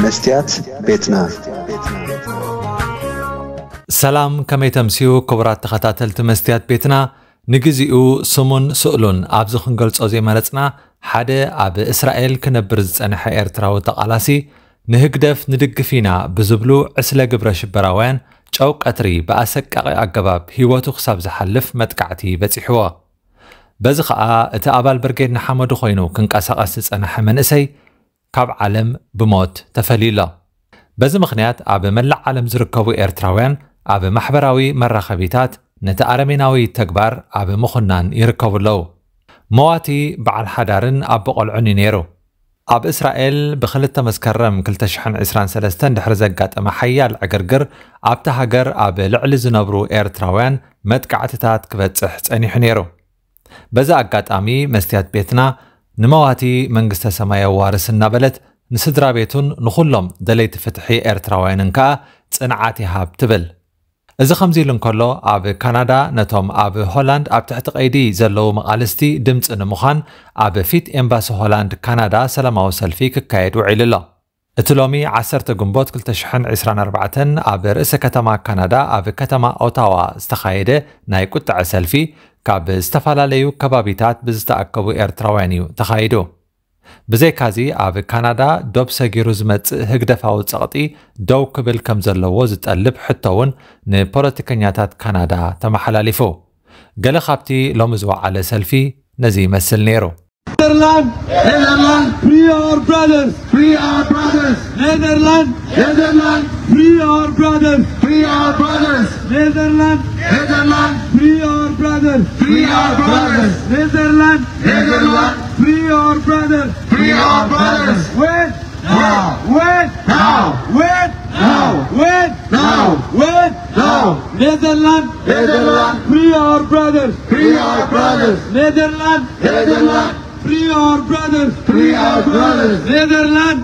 Mestyat Betna. سلام كما تمسيو كبرات تخاتلت Mestyat Betna نجزئو سمون سؤلون أبز خنقلت أزي مالتنا حدا أب إسرائيل كنبرز أنح إرتراو تقالاسي نهجدف ندقفينا بزبلو عسلا قبر شبراوان جوك أتري بأسك أقباب هيواتو خساب زحلف متكعتي بتحوا بزخاء تقابل برقيد نحمد خوينو كنك أساقسس أنح منسي كاب عالم بموت تفليلا بز مخنيات أب ملع عالم زركوو إرتراوان أب محبراوي مرخبيتات نتأرميناوي تكبر أب مخنان يركوو اللو مواتي بعل حدارن أب قلعني نيرو أب إسرائيل بخلت مسكرم كلتا شحن عسران سلستان دحر زقات أما حيال عقرقر أب تهاجر أب لعل زنبرو إرتراوان متكعتتات كبتسح تسأني حنيرو بزا أقات أمي مستيات بيتنا نمواتي منقستا سمايا وارس النابلت نسدرا بيتون نخلهم دليت فتحي إرتراوين انكا تسنعاتي هاب تبل إذا خمزي لنكولو أب كندا نتوم أب هولاند أب تحت قيدي زلو مقالستي دمت انمخان أب فيت إمباس هولاند كندا سلاماو سلفيك كايد وعيللا اتلومي عسرت قنبوت كل تشحن عسران أربعتن أب رئيس كتما كندا أب كتما أوتاوا استخايده نايكوت عسلفي كاب استفالا ليو كبابيتات بزتأكبو إرتراوانيو تخايدو بزي كازي أب كندا دوب ساقيرو زمت هقدفاو تساقطي دو كبل كمزلو زتقلب حتوون نبوليتيكانياتات كندا تمحلاليفو قال خابتي لومزوع على سلفي نزي مسل نيرو Netherlands, free our brothers, free our brothers. Netherlands, free our brothers, free our brothers. Netherlands, free our brothers, free our brothers. Netherlands, free our brothers, free our brothers. Wait, now, wait, now, wait, now, wait, now, wait, now. Netherlands, free our brothers, free our brothers. Netherlands, free our brothers, free our brothers. Netherlands,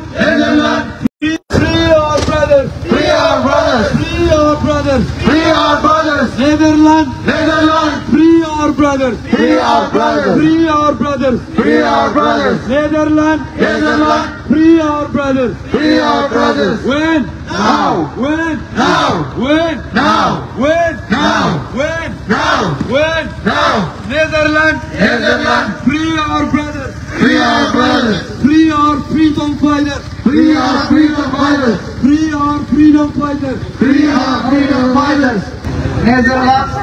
free our brothers, free our brothers, free our brothers, free our brothers. Netherlands, free our brothers, free our brothers, free our brothers, free our brothers. Netherlands, free our brothers, free our brothers. When? Now, when? Now, when? Now, when? Now, when? Now, when? Now. Netherlands, free our brothers, free our brothers, free our freedom fighters, free our freedom fighters, free our freedom fighters, free our freedom fighters. Netherlands,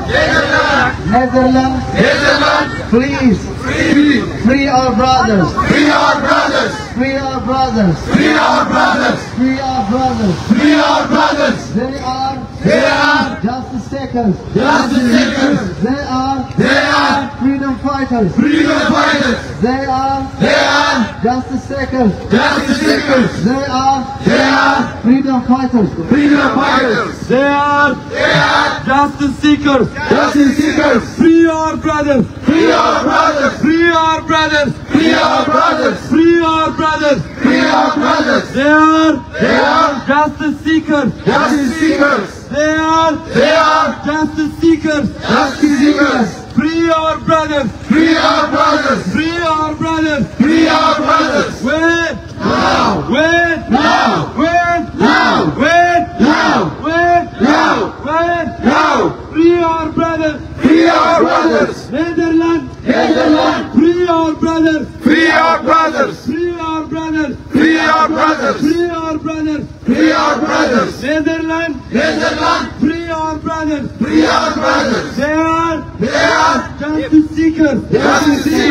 please, free our brothers, free our brothers, free our brothers, free our brothers, free our brothers, free our brothers. They are justice seekers, they are freedom fighters, they are justice seekers, they are freedom fighters, they are justice seekers, free our brothers, free our brothers, free our brothers, free our brothers, free our brothers, free our brothers. They are justice seekers, they are justice seekers, free our brothers, free our brothers, free our brothers, free our brothers. Wait now, wait now, wait now, wait now, wait now, wait now. Free our brothers, free our brothers. Netherlands, free our brothers, free our brothers, free our brothers, free our brothers, free our brothers, free our brothers. Netherlands, free our brothers, free our brothers. They are justice seekers, they are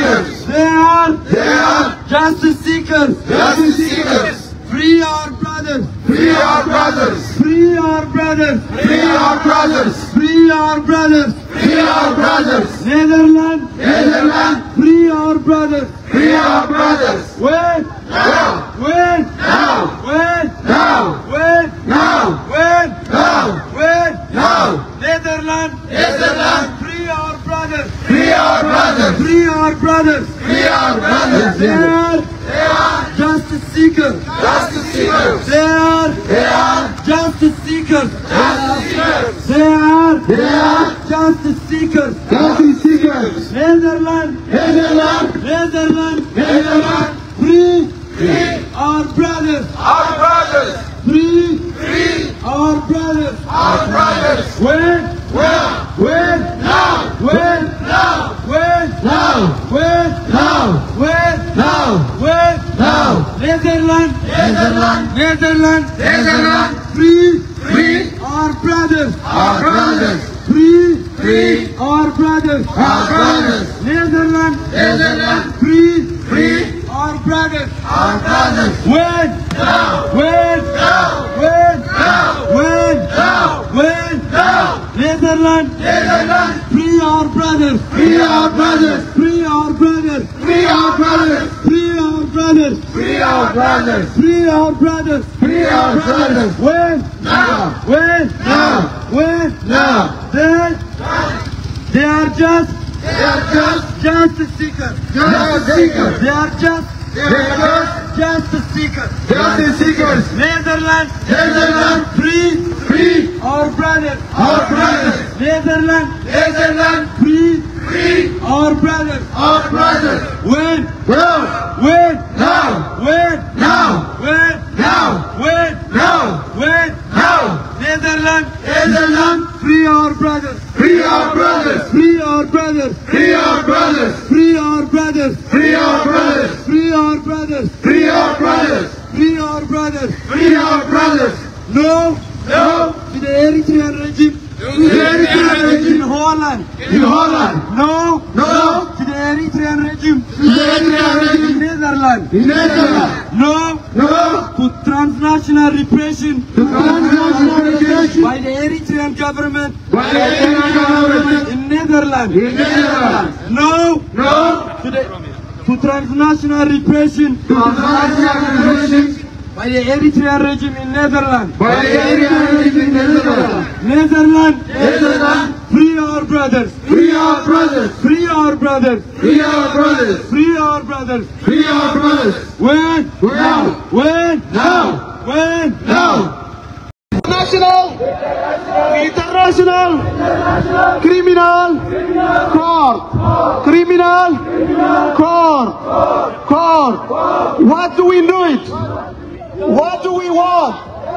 justice seekers, free our brothers, free our brothers, free our brothers, free our brothers, free our brothers, free our brothers. Netherlands, free our brothers, free our brothers. Wait now, wait now, wait now, wait now, wait now, wait now. Netherlands, free our brothers, free our brothers, free our brothers, free our brothers. They are justice seekers, they are justice seekers, they are justice seekers, Netherlands, free our brothers, our brothers. When? When? Now. When? Now. When? Now. When? Now. When? Now. When? Now. Netherlands. Netherlands. Netherlands. Netherlands. Free. Free. Our brothers. Our brothers. Free. Free. Our brothers. Our brothers. Netherlands. Netherlands. Free. Free. Our brothers. Our brothers. When? Now. When? Now. When? Now. When? Now. When? Now. Netherlands. Netherlands. Free our brothers. Free our brothers. Free our brothers. Free our brothers. Free our brothers. Free our brothers. Free our brothers. Free our brothers. When? Now. When? Now. When? Now. Then they are just justice seekers. Justice seekers. They are just justice seekers. Justice seekers. Netherlands. Netherlands. Free. Free. Our brothers. Our brothers. Netherlands. Netherlands. Free. Free. Our brothers. Our brothers. When? Now. When? Now. When? Now. When? Now. When? Now. When? Now. Netherlands. Netherlands. Free our brothers. Free our brothers. Free our brothers. Free our brothers. Free our brothers. Free our brothers. Free our brothers. Free our brothers. Free our brothers. Free our brothers. No. No. To the Eritrean regime. To the Eritrean regime in Holland. In Holland. No. No. To the Eritrean regime. To the Eritrean regime in Netherlands. In Netherlands. No. No. To transnational repression. To transnational repression by the Eritrean government. By the Eritrean government in Netherlands. In Netherlands. No. No. To transnational repression. To transnational repression by the Eritrean regime in Netherlands. By the Eritrean regime in Netherlands. Netherlands. Netherlands. Free our brothers. Free our brothers. Free our brothers. Free our brothers. Free our brothers. Free our brothers. When? Now. When? Now. When? Now. National. International. Criminal. Court. Criminal. Court. Court. What do we do it? What do we want?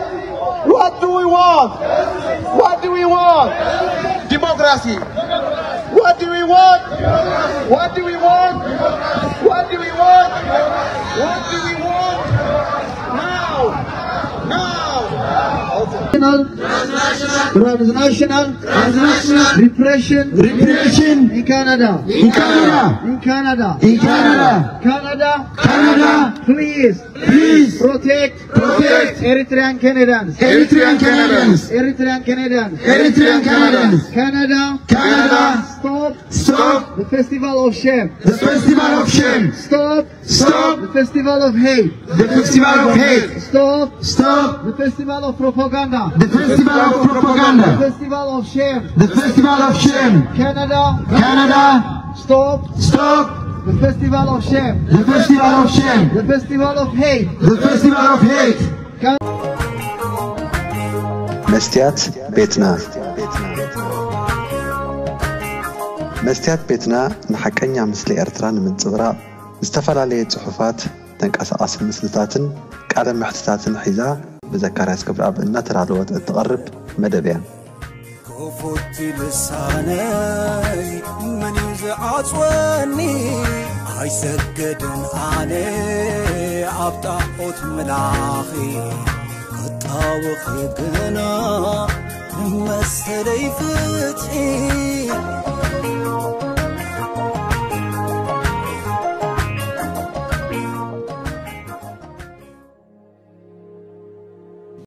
What do we want? What do we want? Democracy. What do we want? What do we want? What do we want? What do we want? Now. Now. Transnational repression in Canada. In Canada. In Canada. In Canada. Canada. Please protect Eritrean Canadians. Eritrean Canadians. Eritrean Canadians. Eritrean Canadians. Canada. Stop the festival of shame. The festival of shame. Stop the festival of hate. The festival of hate. Stop the festival of propaganda. The festival of propaganda. The festival of shame. The festival of shame. Canada. Stop the festival of shame. The festival of shame. The festival of hate. The festival of hate. Mestyat Betna. Mestyat Betna ንሐቀኛ ምስሊ ኤርትራ ንምንጽብራቕ ዝተፈላለዩ ጽሑፋት ተንቀሳቓሲ ምስልታትን ቃለ መሕትታትን ሒዛ بذكريات قبل أب إن ترى تقرب مدبيا. كفوت لساني من يزعج وني عيسجدن علي عبطحوت ملاخي قطاوخ جنا مسلي فتحي